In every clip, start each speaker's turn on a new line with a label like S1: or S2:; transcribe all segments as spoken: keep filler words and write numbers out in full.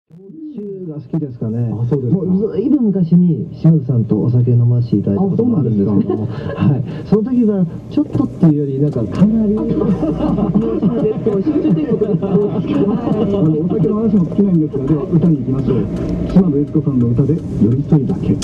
S1: 焼酎が好きですかね。
S2: あ、そうですか。
S1: もうずいぶん昔に島津さんとお酒飲ませていただいたこともあるんですけども、はい、その時はちょっとっていうよりなんかかなり
S2: あのお酒の話も尽きないんですが、では歌に行きましょう。島津悦子さんの歌で「寄り添いだけ」。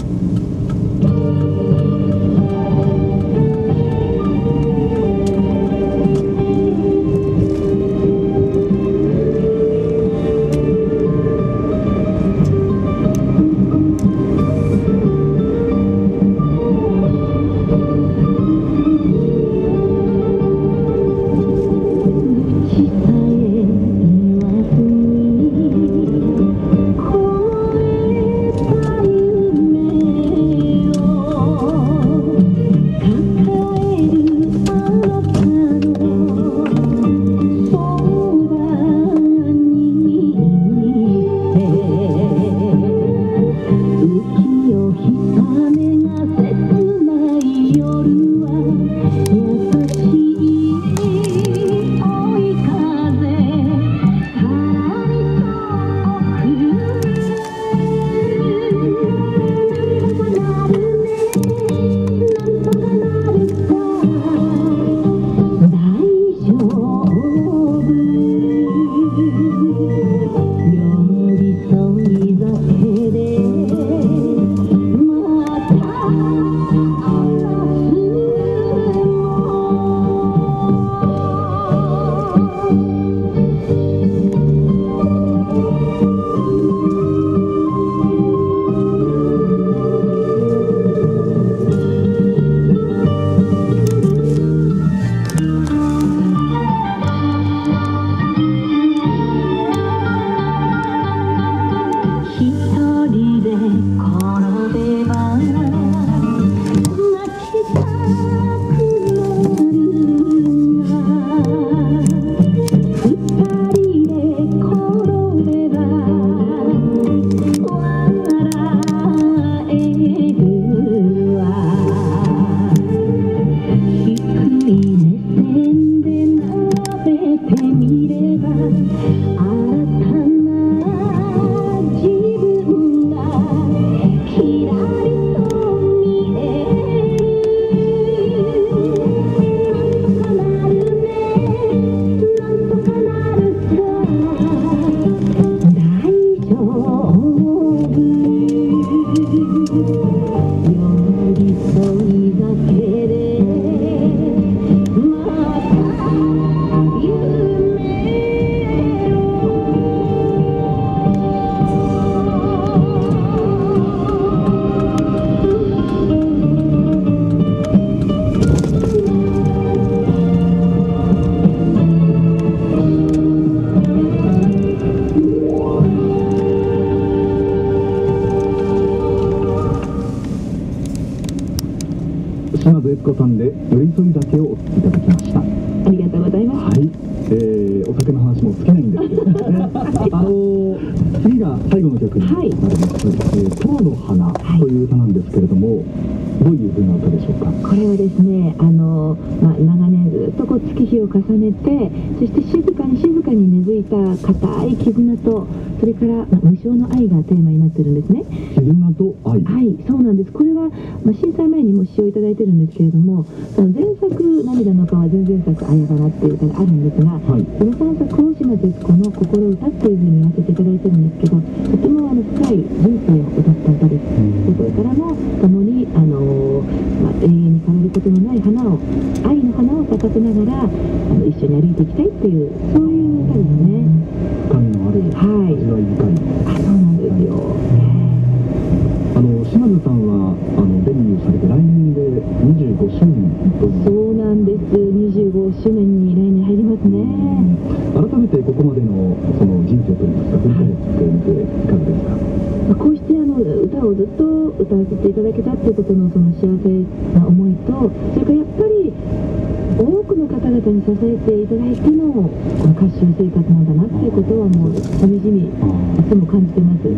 S2: 島津悦子さんで「寄り添いだけ」をお聴きいただきました。
S3: ありがとうございます。
S2: はい、えー、お酒の話も尽きないんですけどねあの次が最後の曲になります「はいえー、塔の花」という歌なんですけれども、どういう風な歌でしょうか。
S3: これはですね、あの、まあ、長年ずっとこう月日を重ねて、そして静かに静かに根付いた固い絆と、それから、まあ、無償の愛がテーマになってるんですね。
S2: 絆と愛。
S3: はい、そうなんです。これは、まあ、震災前にも使用いただいてるんですけれども、その前作「涙の川」前々作「あやがら」っていう歌があるんですが、はい、そのさんさくを島津悦子の心歌っていうふうに言わせていただいてるんですけど、とてもあの深い人生を歌った歌です。でこれからも共にあの、まあ、永遠に変わることのない花を、愛の花を咲かせながらあの一緒に歩いていきたいっていう、そういう歌ですね。
S2: 深みのある、はい、味わい深い。
S3: あ、そうなんですよ。
S2: あの島津さんはあのデビューされて来年でにじゅうごしゅうねんという。
S3: そうなんです。にじゅうごしゅうねんに来年入りますね。
S2: 改めてここまでのその人生といいますか、振り返ってみていかがですか。
S3: まあ、こうしてあの歌をずっと歌わせていただけたっていうことのその幸せな思いと、それからやっぱり多くの方々に支えていただいてのこの歌手生活なんだなっていうことはもうしみじみいつも感じてます。はい、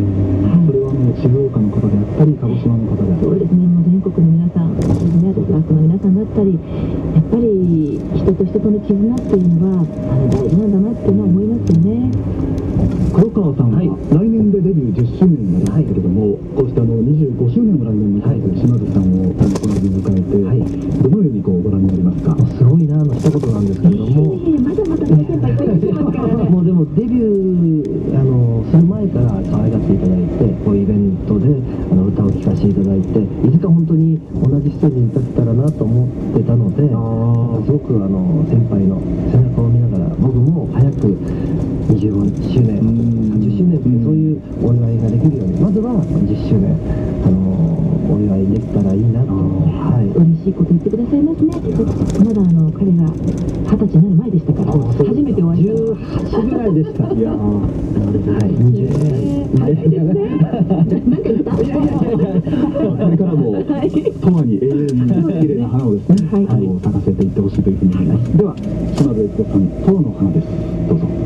S2: それはもう静岡の方であったり鹿児島の方であったり。
S3: そうですね、もう全国の皆さん、それでね、スタッフの皆さんだったり、やっぱり人と人との絆っていうのはあの大事なんだなっていうのは思いますよね。
S2: 黒川さんは来年で周年になりますけれども、こうしてあのにじゅうごしゅうねんを来年に迎えて島津さんをこの日に迎えて、はい、どのようにこうご覧になりますか？
S1: すごいなの一言なんですけれども、
S3: えー、まだまだ大先輩いっぱいいらっしゃいますからね。
S1: もうでもデビューあのする前から可愛がっていただいて、こういうイベントであの歌を聴かせていただいて、いつか本当に同じステージに立てたらなと思ってたので、すごくあの先輩の背中を見ながら、僕も早くにじゅうごしゅうねん、さんじゅっしゅうねんっていうそういうお祝いができるように、まずはじゅっしゅうねんあのお祝いできたらいいなと、はい、
S3: 嬉しいこと言ってくださいますね。まだあの彼が二十歳になる前でしたから、初めてお会いした
S1: じゅうはちぐらいでした。いやー、はい、にじゅうねんまえですね。
S3: 何か言った？いやいやいやいや、
S2: これからも永遠に永遠に綺麗な花をですね、あの咲かせていってほしいというふうに思います。では島津悦子さん、「塔の花」です。どうぞ。